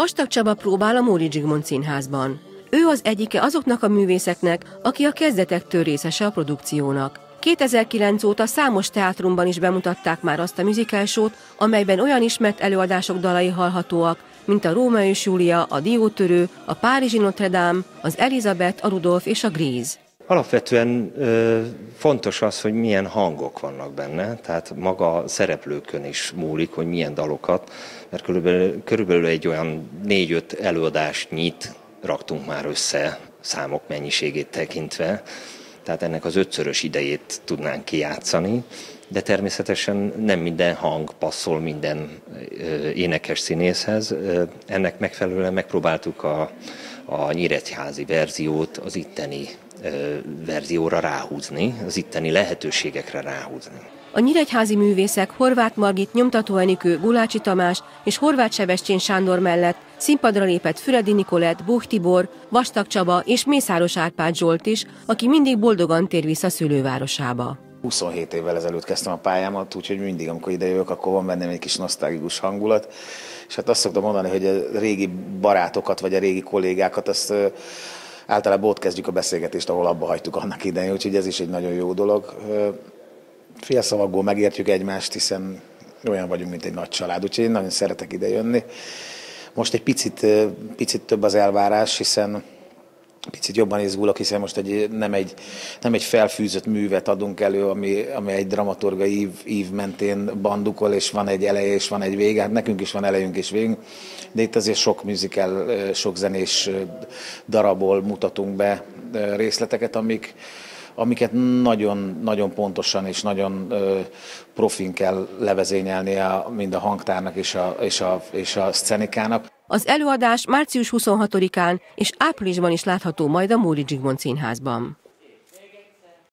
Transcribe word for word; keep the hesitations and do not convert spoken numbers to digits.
Vastag Csaba próbál a Móricz Zsigmond Színházban. Ő az egyike azoknak a művészeknek, aki a kezdetektől részese a produkciónak. kétezer-kilenc óta számos teátrumban is bemutatták már azt a musical show-t, amelyben olyan ismert előadások dalai hallhatóak, mint a Rómeó és Júlia, a Diótörő, a Párizsi Notre Dame, az Elizabeth, a Rudolf és a Gríz. Alapvetően ö, fontos az, hogy milyen hangok vannak benne, tehát maga a szereplőkön is múlik, hogy milyen dalokat, mert körülbelül, körülbelül egy olyan négy-öt előadásnyit raktunk már össze számok mennyiségét tekintve, tehát ennek az ötszörös idejét tudnánk kijátszani, de természetesen nem minden hang passzol minden ö, énekes színészhez. Ö, ennek megfelelően megpróbáltuk a, a nyíregyházi verziót az itteni ö, verzióra ráhúzni, az itteni lehetőségekre ráhúzni. A nyíregyházi művészek Horváth Margit, Nyomtató Enikő, Gulácsi Tamás és Horváth Sebestyén Sándor mellett színpadra lépett Füredi Nikolett, Buch Tibor, Vastag Csaba és Mészáros Árpád Zsolt is, aki mindig boldogan tér vissza szülővárosába. huszonhét évvel ezelőtt kezdtem a pályámat, úgyhogy mindig, amikor idejövök, akkor van bennem egy kis nosztalgikus hangulat. És hát azt szoktam mondani, hogy a régi barátokat, vagy a régi kollégákat, azt általában ott kezdjük a beszélgetést, ahol abba hagytuk annak idején, úgyhogy ez is egy nagyon jó dolog. Félszavakból megértjük egymást, hiszen olyan vagyunk, mint egy nagy család, úgyhogy én nagyon szeretek ide jönni. Most egy picit, picit több az elvárás, hiszen picit jobban izgulok, hiszen most egy, nem, egy, nem egy felfűzött művet adunk elő, ami, ami egy dramaturgai ív, ív mentén bandukol, és van egy eleje, és van egy vége. Hát nekünk is van elejünk és végünk, de itt azért sok musical, sok zenés darabból mutatunk be részleteket, amik, amiket nagyon, nagyon pontosan és nagyon ö, profin kell levezényelnie mind a hangtárnak és a, és, a, és a szcenikának. Az előadás március huszonhatodikán és áprilisban is látható majd a Móricz Zsigmond Színházban.